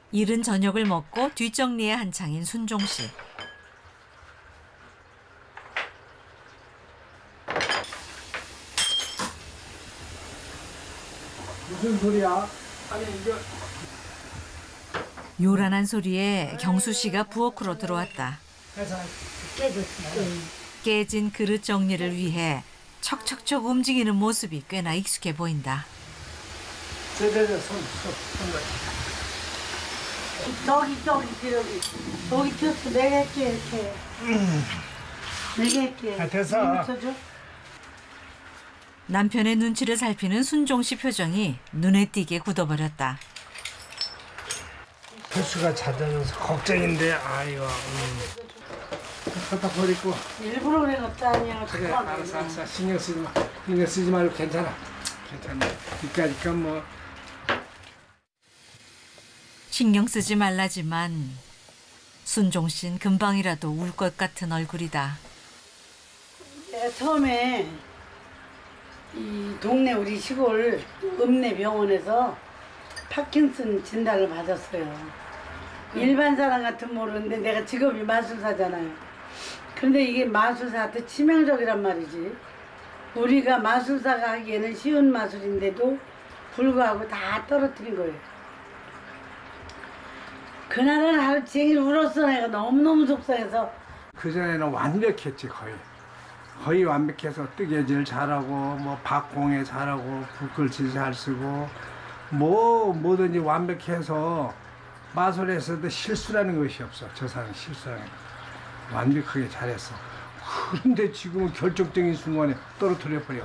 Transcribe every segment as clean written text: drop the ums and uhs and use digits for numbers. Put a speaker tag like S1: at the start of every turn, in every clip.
S1: 이른 저녁을 먹고 뒷정리에 한창인 순종 씨.
S2: 무슨 소리야? 아니 이거
S1: 요란한 소리에 경수 씨가 부엌으로 들어왔다. 깨진 그릇 정리를 위해 척척척 움직이는 모습이 꽤나 익숙해 보인다.
S2: 제대로
S3: 저기 줬어. 내가 할게 이렇게. 내가 할게.
S2: 아, 됐어.
S1: 남편의 눈치를 살피는 순종 씨 표정이 눈에 띄게 굳어버렸다.
S2: 부수가 잦아져서 걱정인데 아이고. 갖다 버리고.
S3: 일부러 그런 것도 아니야.
S2: 그래 알았어. 신경 쓰지 말고 괜찮아. 이까니까 뭐.
S1: 신경 쓰지 말라지만 순종 씨는 금방이라도 울 것 같은 얼굴이다.
S3: 내가 처음에 이 동네 우리 시골 읍내병원에서 파킨슨 진단을 받았어요. 일반 사람 같은 모르는데 내가 직업이 마술사잖아요. 그런데 이게 마술사한테 치명적이란 말이지. 우리가 마술사가 하기에는 쉬운 마술인데도 불구하고 다 떨어뜨린 거예요. 그날은 하루 종일 울었어. 내가 너무너무 속상해서.
S2: 그전에는 완벽했지 거의 완벽해서 뜨개질 잘하고 뭐 박공예 잘하고 붓글씨 잘 쓰고 뭐든지 완벽해서 마술에서도 실수라는 것이 없어. 저 사람은 실수라는 거 완벽하게 잘했어. 그런데 지금은 결정적인 순간에 떨어뜨려 버려.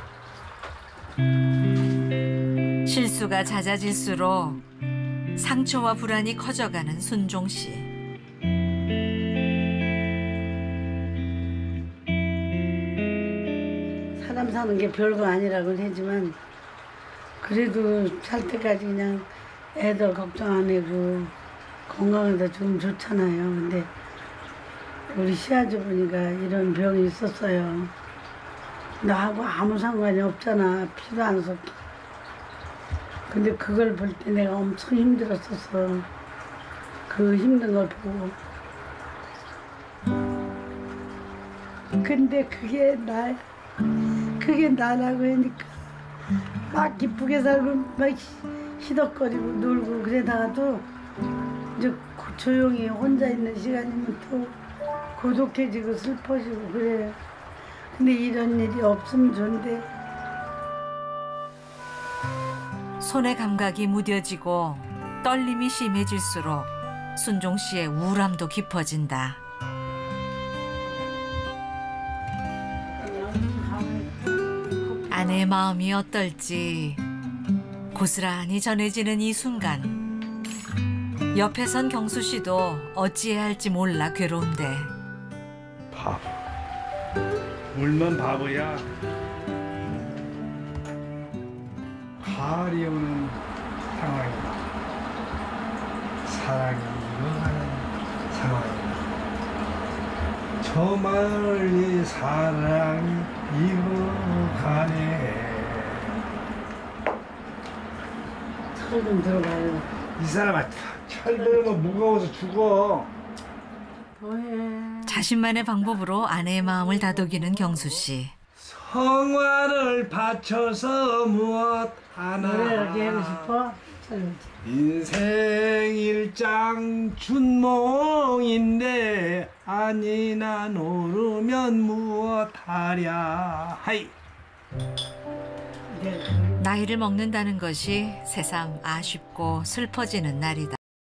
S1: 실수가 잦아질수록 상처와 불안이 커져가는 순종 씨.
S3: 사람 사는 게 별거 아니라고는 하지만 그래도 살 때까지 그냥 애들 걱정 안 하고 건강해서 좀 좋잖아요. 근데 우리 시아주머니가 이런 병이 있었어요. 나하고 아무 상관이 없잖아. 피도 안 섞여. 근데 그걸 볼 때 내가 엄청 힘들었었어. 그 힘든 걸 보고. 근데 그게 나라고 하니까 막 기쁘게 살고 막 희덕거리고 놀고 그러다가도 이제 조용히 혼자 있는 시간이면 또 고독해지고 슬퍼지고 그래요. 근데 이런 일이 없으면 좋은데.
S1: 손의 감각이 무뎌지고 떨림이 심해질수록 순종 씨의 우울함도 깊어진다. 아내의 마음이 어떨지 고스란히 전해지는 이 순간. 옆에 선 경수 씨도 어찌해야 할지 몰라 괴로운데.
S2: 바보. 울면 바보야. 가을이 오는 상황이다. 사랑이 일어나는 상황이다. 저 멀리 사랑이 이어가네.
S3: 철 좀 들어봐요.
S2: 이 사람아 철 들으면 무거워서 죽어.
S3: 뭐해.
S1: 자신만의 방법으로 아내의 마음을 다독이는 경수 씨.
S2: 성화를 바쳐서 무엇 하나.
S3: 노래 이렇게 하고 싶어?
S2: 인생 일장 춘몽인데 아니나 노르면 무엇하랴. 하이.
S1: 나이를 먹는다는 것이 새삼 아쉽고 슬퍼지는 날이다.